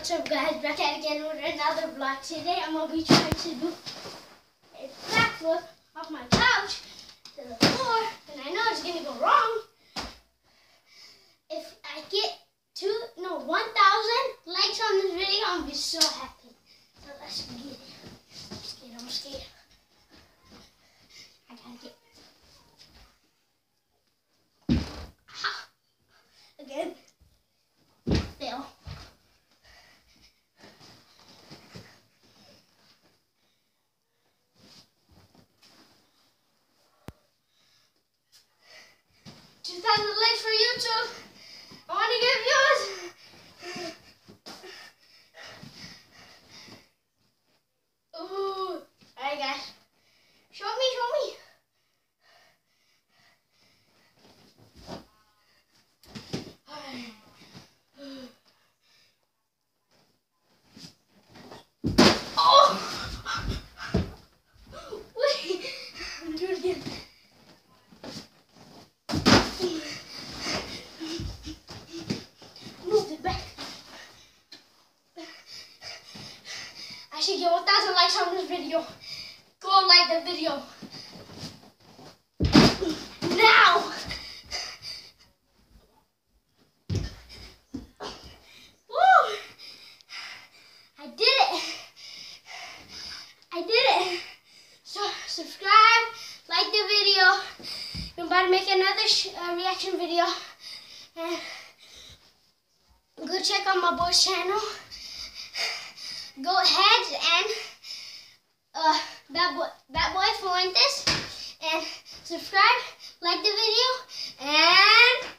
What's up guys, back at again with another vlog. Today I'm going to be trying to do a backflip off my couch to the floor, and I know it's going to go wrong. If I get 1,000 likes on this video, I'm going to be so happy. So let's get it. I'm scared. I gotta get again. Fail. $2,000 for YouTube. I want to give yours. Ooh. Alright guys. Show me. I should get 1,000 likes on this video. Go like the video. Now! Woo! I did it! So, subscribe, like the video. I'm about to make another reaction video. And go check out my boy's channel. Go ahead and Bad Boy Fuentes, and subscribe, like the video, and